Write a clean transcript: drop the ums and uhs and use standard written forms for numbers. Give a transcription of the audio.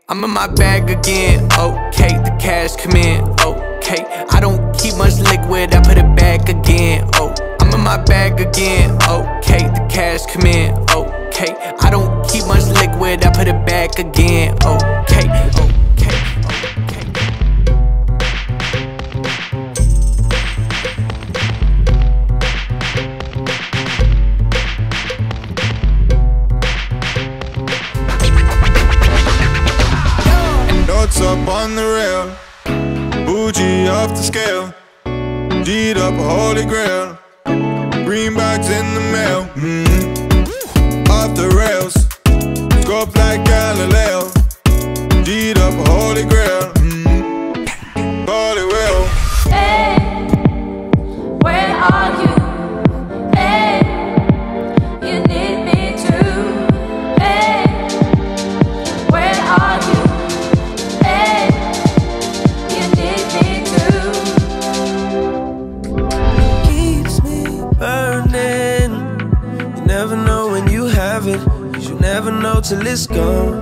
I'm in my bag again, okay, the cash come in, okay. I don't keep much liquid, I put it back again, oh. I'm in my bag again, okay, the cash come in, okay. I don't keep much liquid, I put it back again, okay, okay. Notes up on the rail, bougie off the scale, G'd up a holy grail, greenbacks in the mail, off the rails, scope like Galileo, G'd up a holy grail, holy whale. Hey, where are you? Hey, you need me too. Hey, where are you? Hey, you need me too. Keeps me burning. You never know when you have it, 'cause you never know till it's gone.